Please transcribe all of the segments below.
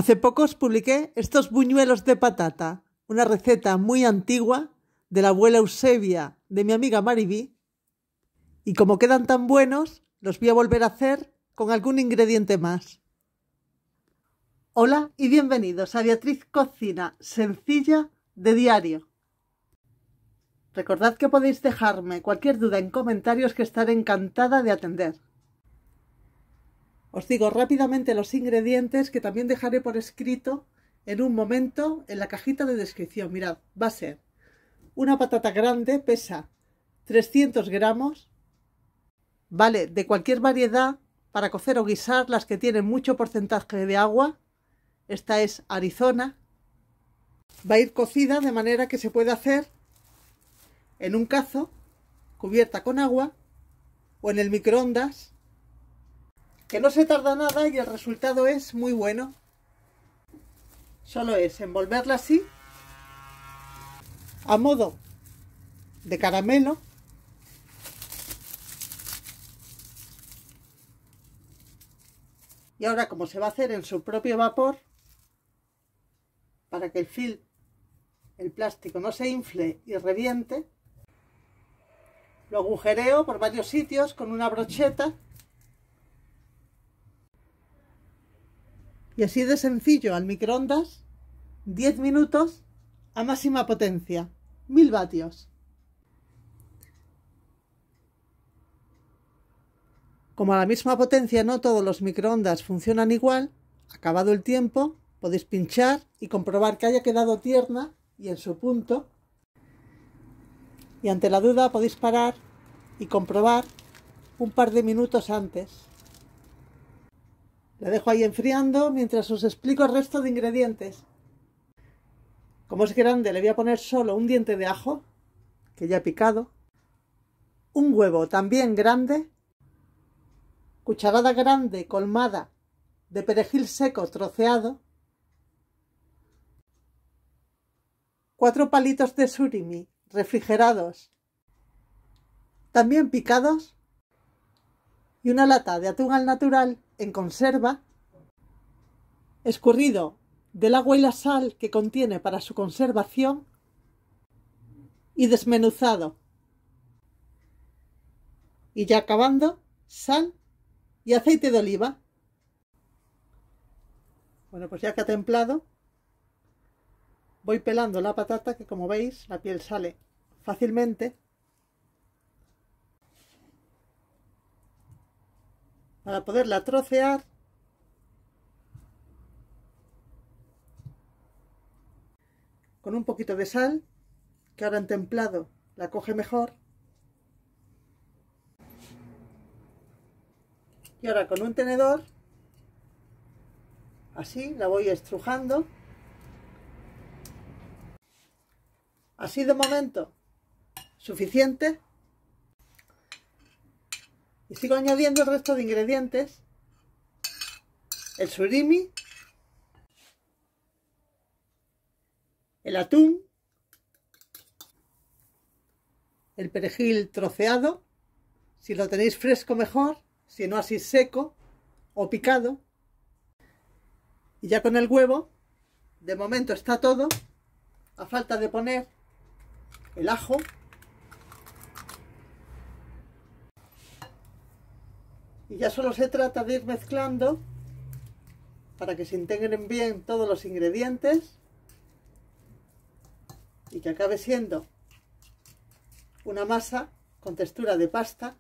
Hace poco os publiqué estos buñuelos de patata, una receta muy antigua de la abuela Eusebia de mi amiga Maribí, y como quedan tan buenos, los voy a volver a hacer con algún ingrediente más. Hola y bienvenidos a Beatriz Cocina Sencilla de Diario. Recordad que podéis dejarme cualquier duda en comentarios que estaré encantada de atender. Os digo rápidamente los ingredientes que también dejaré por escrito en un momento en la cajita de descripción. Mirad, va a ser una patata grande, pesa 300 gramos, vale de cualquier variedad para cocer o guisar, las que tienen mucho porcentaje de agua. Esta es Arizona. Va a ir cocida de manera que se puede hacer en un cazo, cubierta con agua o en el microondas, que no se tarda nada y el resultado es muy bueno. Solo es envolverla así, a modo de caramelo, y ahora, como se va a hacer en su propio vapor, para que el plástico no se infle y reviente, lo agujereo por varios sitios con una brocheta. Y así de sencillo, al microondas, 10 minutos a máxima potencia, 1000 vatios. Como a la misma potencia no todos los microondas funcionan igual, acabado el tiempo, podéis pinchar y comprobar que haya quedado tierna y en su punto. Y ante la duda podéis parar y comprobar un par de minutos antes. La dejo ahí enfriando mientras os explico el resto de ingredientes. Como es grande, le voy a poner solo un diente de ajo, que ya he picado, un huevo también grande, cucharada grande colmada de perejil seco troceado, 4 palitos de surimi refrigerados, también picados, y una lata de atún al natural en conserva, escurrido del agua y la sal que contiene para su conservación y desmenuzado. Y ya acabando, sal y aceite de oliva. Bueno, pues ya que ha templado, voy pelando la patata, que como veis la piel sale fácilmente, para poderla trocear. Con un poquito de sal, que ahora en templado la coge mejor. Y ahora con un tenedor, así la voy estrujando. Así de momento suficiente. Y sigo añadiendo el resto de ingredientes. El surimi, el atún, el perejil troceado, si lo tenéis fresco mejor, si no así seco o picado. Y ya con el huevo, de momento está todo, a falta de poner el ajo, y ya solo se trata de ir mezclando para que se integren bien todos los ingredientes y que acabe siendo una masa con textura de pasta.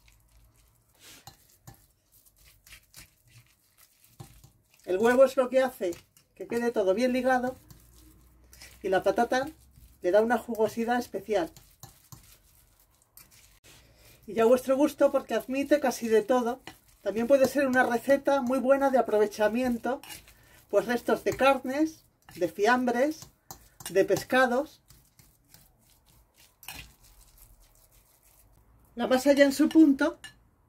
El huevo es lo que hace que quede todo bien ligado y la patata le da una jugosidad especial. Y ya a vuestro gusto, porque admite casi de todo. También puede ser una receta muy buena de aprovechamiento, pues restos de carnes, de fiambres, de pescados. La masa ya en su punto.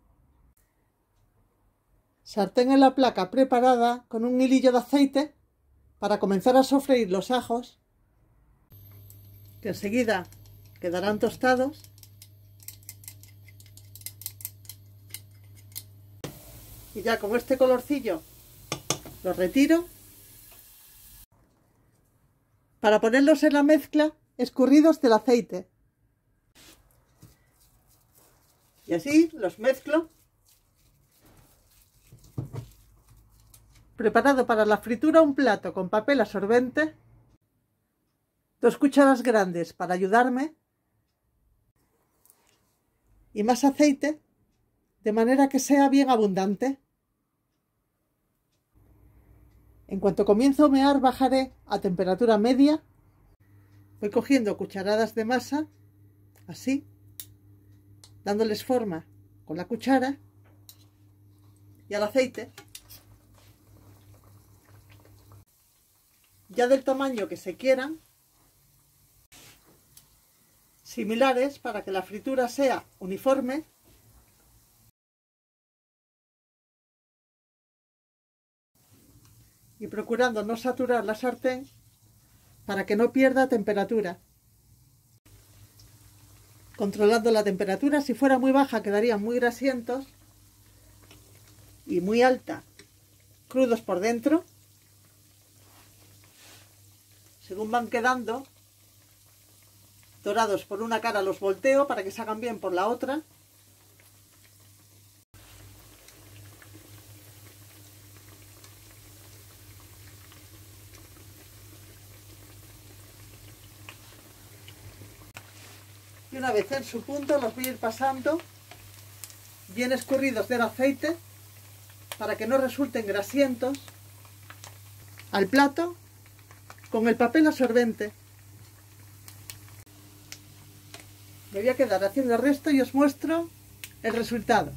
Sartén en la placa preparada con un hilillo de aceite para comenzar a sofreír los ajos, que enseguida quedarán tostados. Y ya con este colorcillo lo retiro para ponerlos en la mezcla escurridos del aceite. Y así los mezclo. Preparado para la fritura un plato con papel absorbente, 2 cucharas grandes para ayudarme y más aceite, de manera que sea bien abundante. En cuanto comienzo a humear, bajaré a temperatura media. Voy cogiendo cucharadas de masa, así, dándoles forma con la cuchara y al aceite, ya del tamaño que se quieran, similares para que la fritura sea uniforme. Y procurando no saturar la sartén para que no pierda temperatura. Controlando la temperatura, si fuera muy baja quedarían muy grasientos y muy alta, crudos por dentro. Según van quedando dorados por una cara, los volteo para que se hagan bien por la otra. Y una vez en su punto los voy a ir pasando bien escurridos del aceite para que no resulten grasientos al plato con el papel absorbente. Me voy a quedar haciendo el resto y os muestro el resultado.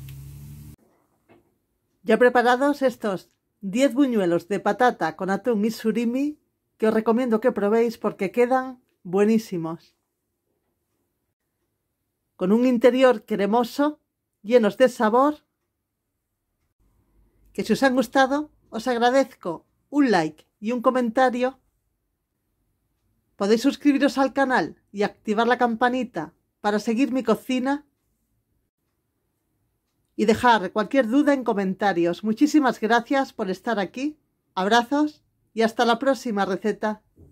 Ya preparados estos 10 buñuelos de patata con atún y surimi, que os recomiendo que probéis porque quedan buenísimos. Con un interior cremoso, llenos de sabor, que si os han gustado os agradezco un like y un comentario. Podéis suscribiros al canal y activar la campanita para seguir mi cocina y dejar cualquier duda en comentarios. Muchísimas gracias por estar aquí, abrazos y hasta la próxima receta.